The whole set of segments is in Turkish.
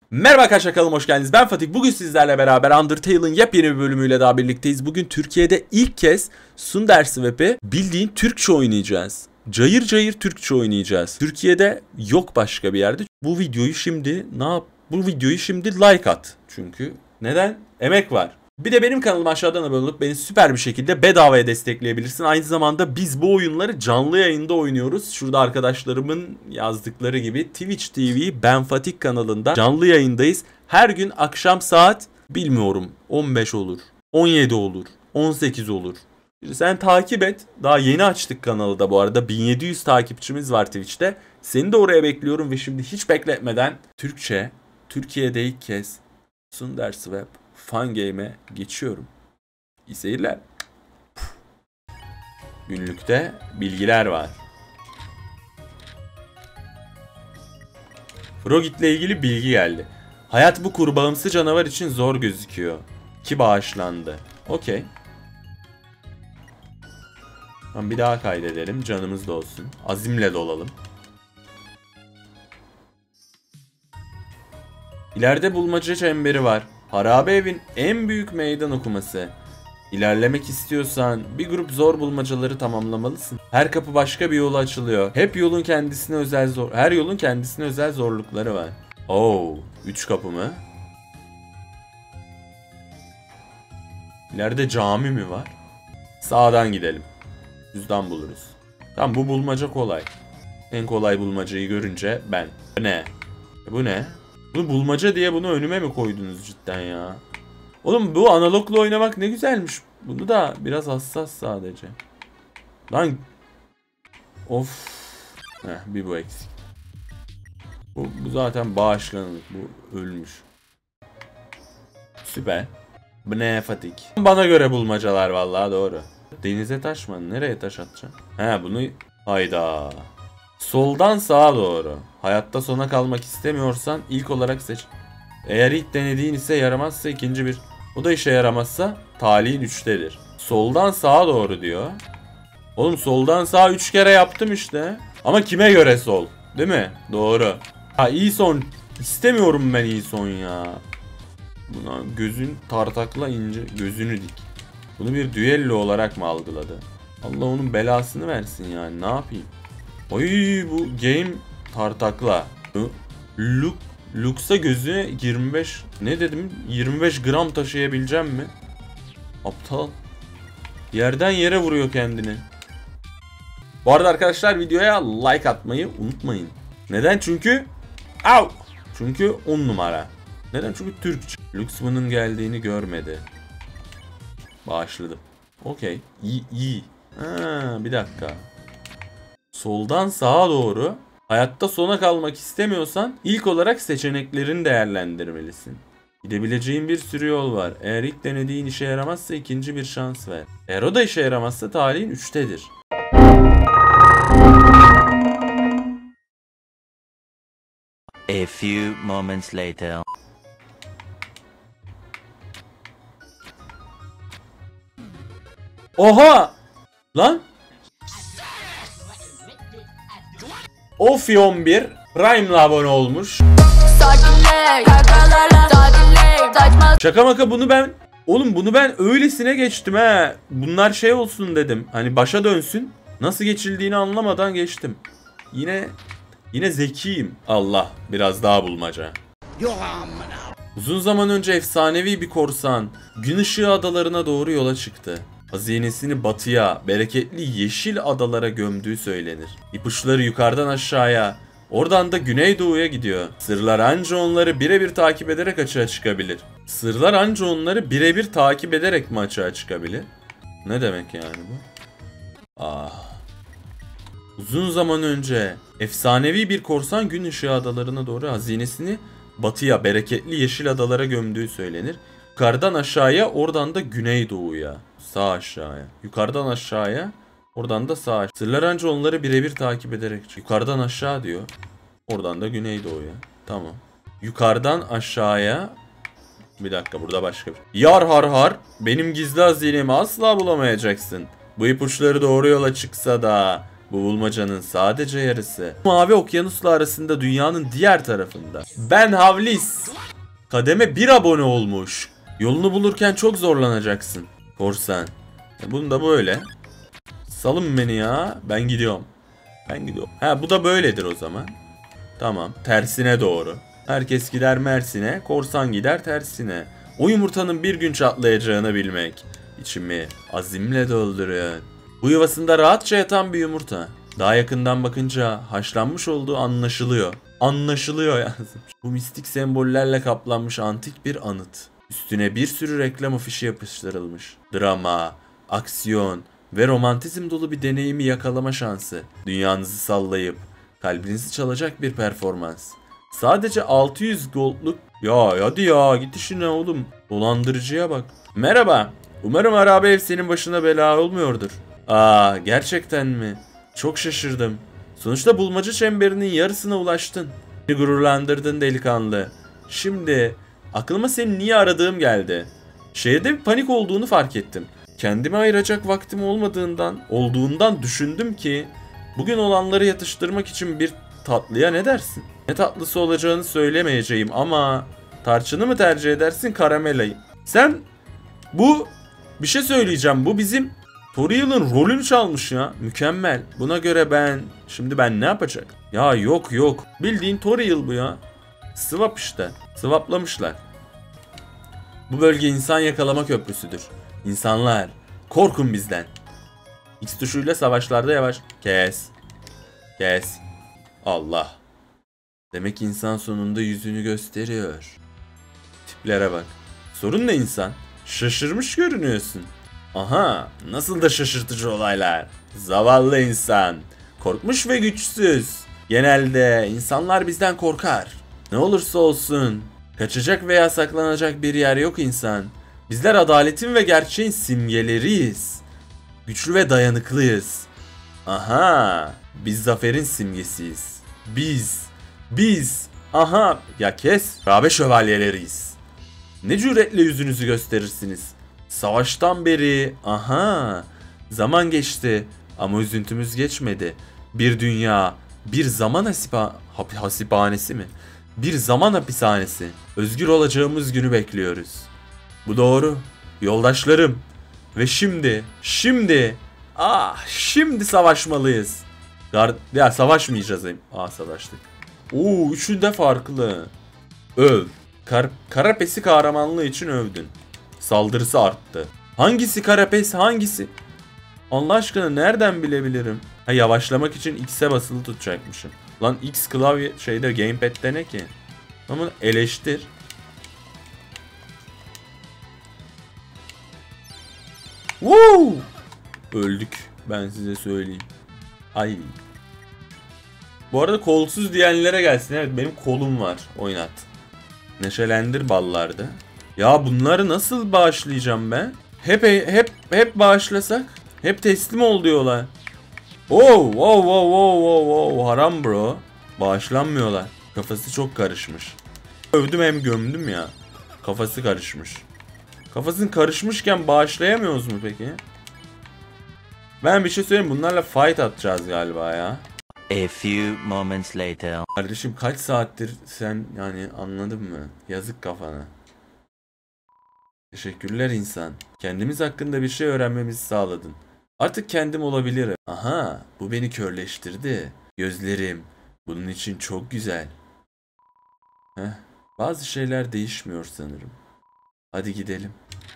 Merhaba arkadaşlar, kanalıma hoş geldiniz. Ben Fatih. Bugün sizlerle beraber Undertale'ın yepyeni bir bölümüyle daha birlikteyiz. Bugün Türkiye'de ilk kez Sunderswap'i bildiğin Türkçe oynayacağız. Cayır cayır Türkçe oynayacağız. Türkiye'de yok başka bir yerde. Bu videoyu şimdi like at. Çünkü neden? Emek var. Bir de benim kanalıma aşağıdan abone olup beni süper bir şekilde bedavaya destekleyebilirsin. Aynı zamanda biz bu oyunları canlı yayında oynuyoruz. Şurada arkadaşlarımın yazdıkları gibi Twitch TV Ben Fatih kanalında canlı yayındayız. Her gün akşam saat bilmiyorum 15 olur, 17 olur, 18 olur. Sen takip et. Daha yeni açtık kanalı da bu arada. 1700 takipçimiz var Twitch'te. Seni de oraya bekliyorum ve şimdi hiç bekletmeden Türkiye'de ilk kez Sunderswap Fun Game'e geçiyorum. İyi seyirler. Günlükte bilgiler var. Frogit ile ilgili bilgi geldi. Hayat bu kurbağamsı canavar için zor gözüküyor. Ki bağışlandı. Okey. Bir daha kaydedelim. Canımız da olsun. Azimle dolalım. İleride bulmaca çemberi var. Harabe evin en büyük meydan okuması. İlerlemek istiyorsan bir grup zor bulmacaları tamamlamalısın. Her kapı başka bir yola açılıyor. Her yolun kendisine özel zorlukları var. Oo, 3 kapı mı? İleride cami mi var? Sağdan gidelim. Düzden buluruz. Tamam, bu bulmaca kolay. En kolay bulmacayı görünce ben. Ne? Bu ne? Bunu bulmaca diye bunu önüme mi koydunuz cidden ya? Oğlum bu analogla oynamak ne güzelmiş. Bunu da biraz hassas sadece. Lan. Of. Bir bu eksik. Bu zaten bağışlanır. Bu ölmüş. Süper. Bu ne Fatik? Bana göre bulmacalar vallahi doğru. Denize taş mı? Nereye taş atacağım? Bunu. Hayda. Soldan sağa doğru. Hayatta sona kalmak istemiyorsan ilk olarak seç. Eğer ilk denediğin ise yaramazsa ikinci bir. O da işe yaramazsa talihin 3'tedir. Soldan sağa doğru diyor. Oğlum soldan sağa 3 kere yaptım işte. Ama kime göre sol? Değil mi? Doğru. İyi son. İstemiyorum ben iyi son ya. Buna gözün tartakla ince. Gözünü dik. Bunu bir düello olarak mı algıladı? Allah onun belasını versin yani. Ne yapayım? Oy, bu game tartakla. Lux'a gözüne 25 ne dedim? 25 gram taşıyabileceğim mi? Aptal. Yerden yere vuruyor kendini. Bu arada arkadaşlar videoya like atmayı unutmayın. Neden? Çünkü Çünkü 10 numara. Neden? Çünkü Türkçe. Lux bunun geldiğini görmedi. Bağışladım. Okey. İyi. Bir dakika. Soldan sağa doğru. Hayatta sona kalmak istemiyorsan ilk olarak seçeneklerini değerlendirmelisin. Gidebileceğin bir sürü yol var. Eğer ilk denediğin işe yaramazsa ikinci bir şans ver. Eğer o da işe yaramazsa talihin 3'tedir. A few moments later. Oha! Lan! Ofi 11 Prime'la abone olmuş. Şaka maka bunu ben öylesine geçtim he. Bunlar şey olsun dedim. Hani başa dönsün. Nasıl geçildiğini anlamadan geçtim. Yine zekiyim. Allah, biraz daha bulmaca. Uzun zaman önce efsanevi bir korsan gün ışığı adalarına doğru yola çıktı. Hazinesini batıya, bereketli yeşil adalara gömdüğü söylenir. İpuçları yukarıdan aşağıya, oradan da güneydoğuya gidiyor. Sırlar anca onları birebir takip ederek açığa çıkabilir. Sırlar anca onları birebir takip ederek mi açığa çıkabilir? Ne demek yani bu? Uzun zaman önce efsanevi bir korsan gün ışığı adalarına doğru hazinesini batıya, bereketli yeşil adalara gömdüğü söylenir. Yukarıdan aşağıya, oradan da güneydoğuya. Sağ aşağıya. Yukarıdan aşağıya, oradan da sağ aşağıya. Sırlar anca onları birebir takip ederek. Yukarıdan aşağı diyor. Oradan da güneydoğuya. Tamam. Yukarıdan aşağıya. Bir dakika, burada başka bir. Yar har har. Benim gizli hazinemi asla bulamayacaksın. Bu ipuçları doğru yola çıksa da Bu bulmacanın sadece yarısı. Mavi okyanusla arasında dünyanın diğer tarafında. Ben Havlis. Kademe 1 abone olmuş. Yolunu bulurken çok zorlanacaksın. Korsan. Bunu da böyle. Salın beni ya. Ben gidiyorum. Ha bu da böyledir o zaman. Tamam. Tersine doğru. Herkes gider Mersin'e. Korsan gider tersine. O yumurtanın bir gün çatlayacağını bilmek içimi azimle dolduruyor. Bu yuvasında rahatça yatan bir yumurta. Daha yakından bakınca haşlanmış olduğu anlaşılıyor. Anlaşılıyor yazmış. Bu mistik sembollerle kaplanmış antik bir anıt. Üstüne bir sürü reklam afişi yapıştırılmış. Drama, aksiyon ve romantizm dolu bir deneyimi yakalama şansı. Dünyanızı sallayıp kalbinizi çalacak bir performans. Sadece 600 gold'luk. Ya hadi ya git işine oğlum. Dolandırıcıya bak. Merhaba. Umarım harabe ev senin başına bela olmuyordur. Aa gerçekten mi? Çok şaşırdım. Sonuçta bulmaca çemberinin yarısına ulaştın. Beni gururlandırdın delikanlı. Şimdi aklıma seni niye aradığım geldi. Şehirde bir panik olduğunu fark ettim. Kendime ayıracak vaktim olduğundan düşündüm ki bugün olanları yatıştırmak için bir tatlıya ne dersin? Ne tatlısı olacağını söylemeyeceğim ama tarçını mı tercih edersin karamelayı? Bir şey söyleyeceğim. Bu bizim Toriel'in rolünü çalmış ya. Mükemmel. Buna göre şimdi ben ne yapacak? Ya yok. Bildiğin Toriel bu ya. Swap işte. Swaplamışlar. Bu bölge insan yakalama köprüsüdür. İnsanlar korkun bizden. X tuşuyla savaşlarda yavaş. Kes. Allah. Demek insan sonunda yüzünü gösteriyor. Tiplere bak. Sorun ne insan? Şaşırmış görünüyorsun. Aha, nasıl da şaşırtıcı olaylar. Zavallı insan. Korkmuş ve güçsüz. Genelde insanlar bizden korkar. Ne olursa olsun. Kaçacak veya saklanacak bir yer yok insan. Bizler adaletin ve gerçeğin simgeleriyiz. Güçlü ve dayanıklıyız. Aha, biz zaferin simgesiyiz. Biz. Aha, ya kes. Rabe şövalyeleriyiz. Ne cüretle yüzünüzü gösterirsiniz. Savaştan beri, zaman geçti ama üzüntümüz geçmedi. Bir dünya, bir zaman hasipanesi mi? Bir zaman hapishanesi. Özgür olacağımız günü bekliyoruz. Bu doğru. Yoldaşlarım. Ve şimdi savaşmalıyız. Ya savaşmayacağız. Savaştık. Üçü de farklı. Öv. Karapes'i kahramanlığı için övdün. Saldırısı arttı. Hangisi Karapes hangisi? Allah aşkına nereden bilebilirim? Yavaşlamak için X'e basılı tutacakmışım. Lan X klavye gamepad'de ne ki? Ama eleştir. Woo! Öldük. Ben size söyleyeyim. Ay. Bu arada kolsuz diyenlere gelsin. Evet benim kolum var. Oynat. Neşelendir ballarda. Ya bunları nasıl bağışlayacağım ben? Hep bağışlasak? Hep teslim ol diyorlar. Haram bro. Bağışlanmıyorlar. Kafası çok karışmış. Övdüm hem gömdüm ya. Kafası karışmış. Kafasının karışmışken bağışlayamıyoruz mu peki? Ben bir şey söyleyeyim, bunlarla fight atacağız galiba ya. A few moments later. Kardeşim kaç saattir sen anladın mı? Yazık kafana. Teşekkürler insan. Kendimiz hakkında bir şey öğrenmemizi sağladın. Artık kendim olabilirim. Aha, bu beni körleştirdi. Gözlerim bunun için çok güzel. Bazı şeyler değişmiyor sanırım. Hadi gidelim.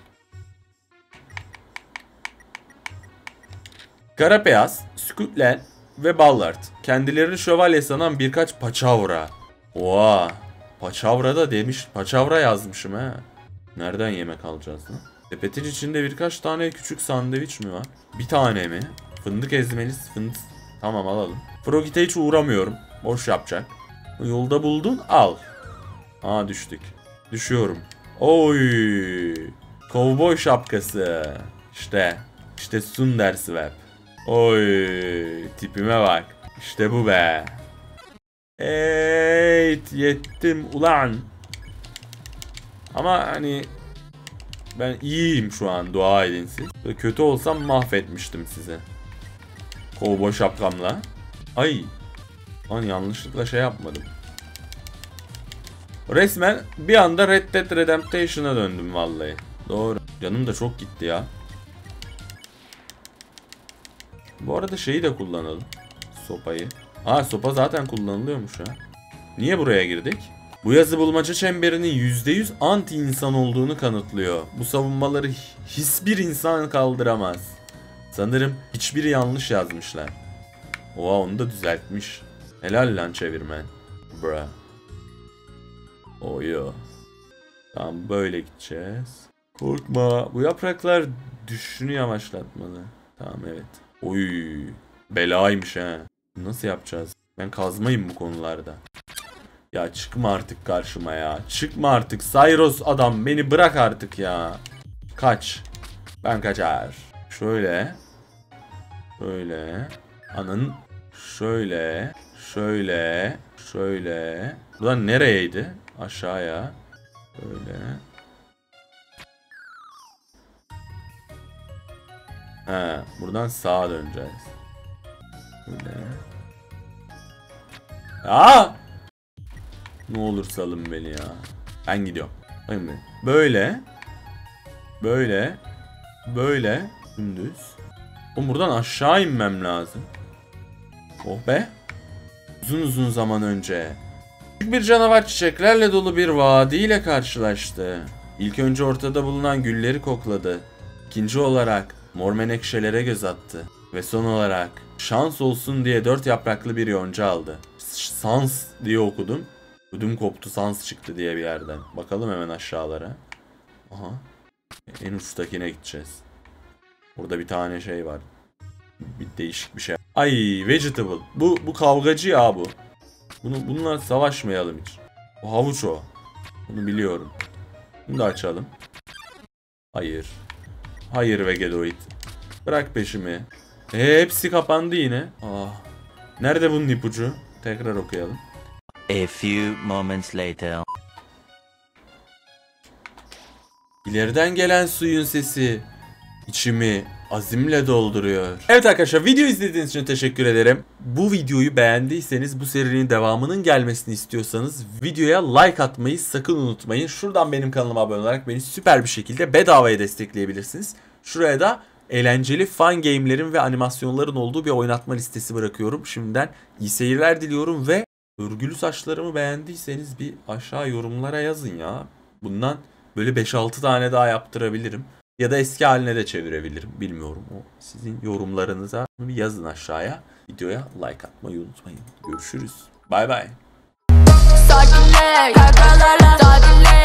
Karapeyaz, Skutlen ve Ballard. Kendilerini şövalye sanan birkaç paçavra. Oha. Paçavra da demiş. Paçavra yazmışım he. Nereden yemek alacağız lan? Sepetin içinde birkaç tane küçük sandviç mi var? Bir tane mi? Fındık ezmeliyiz. Tamam alalım. Frogit'e hiç uğramıyorum. Boş yapacak. Yolda buldun al. Düştük. Düşüyorum. Oy. Kovboy şapkası. İşte Sunderswap. Oy. Tipime bak. İşte bu be. Yettim ulan. Ama ben iyiyim şu an, dua edin siz. Böyle kötü olsam mahvetmiştim size. Kovboy şapkamla. Ay. Lan yanlışlıkla şey yapmadım. Resmen bir anda Red Dead Redemption'a döndüm vallahi. Doğru. Canım da çok gitti ya. Bu arada şeyi de kullanalım. Sopayı. Aa, sopa zaten kullanılıyormuş ha. Niye buraya girdik? Bu yazı bulmaca çemberinin %100 anti insan olduğunu kanıtlıyor. Bu savunmaları hiçbir insan kaldıramaz. Sanırım hiçbiri yanlış yazmışlar. Oha, onu da düzeltmiş. Helal lan çevirmen. Bra. Oyo. Tamam, böyle gideceğiz. Korkma. Bu yapraklar düşüşünü yavaşlatmalı. Tamam, evet. Oy. Belaymış ha. Nasıl yapacağız? Ben kazmayım bu konularda. Ya çıkma artık karşıma ya. Çıkma artık. Cyrus adam, beni bırak artık ya. Kaç. Ben kaçar. Şöyle. Şöyle. Anın. Şöyle. Şöyle. Şöyle. Buradan nereyeydi? Aşağıya. Böyle. He, buradan sağa döneceğiz. Böyle. Aa! Ne olur salın beni ya. Ben gidiyorum. Böyle. Böyle. Böyle. Dümdüz. Oğlum buradan aşağı inmem lazım. Oh be. Uzun uzun zaman önce. Büyük bir canavar çiçeklerle dolu bir vadiyle karşılaştı. İlk önce ortada bulunan gülleri kokladı. İkinci olarak mor menekşelere göz attı. Ve son olarak şans olsun diye 4 yapraklı bir yonca aldı. Sans diye okudum. Ödüm koptu, sans çıktı diye bir yerden. Bakalım hemen aşağılara. Aha. En uçtakine gideceğiz. Burada bir tane şey var. Bir değişik bir şey. Ay, vegetable. Bu kavgacı ya bu. Bununla savaşmayalım hiç. O havuç o. Bunu biliyorum. Bunu da açalım. Hayır. Hayır Vegedoid. Bırak peşimi. Hepsi kapandı yine. Ah. Nerede bunun ipucu? Tekrar okuyalım. A few moments later. İleriden gelen suyun sesi içimi azimle dolduruyor. Evet arkadaşlar, video izlediğiniz için teşekkür ederim. Bu videoyu beğendiyseniz, bu serinin devamının gelmesini istiyorsanız videoya like atmayı sakın unutmayın. Şuradan benim kanalıma abone olarak beni süper bir şekilde bedavaya destekleyebilirsiniz. Şuraya da eğlenceli fun game'lerin ve animasyonların olduğu bir oynatma listesi bırakıyorum. Şimdiden iyi seyirler diliyorum ve örgülü saçlarımı beğendiyseniz bir aşağı yorumlara yazın ya. Bundan böyle 5-6 tane daha yaptırabilirim. Ya da eski haline de çevirebilirim. Bilmiyorum. O sizin yorumlarınıza bir yazın aşağıya. Videoya like atmayı unutmayın. Görüşürüz. Bay bay.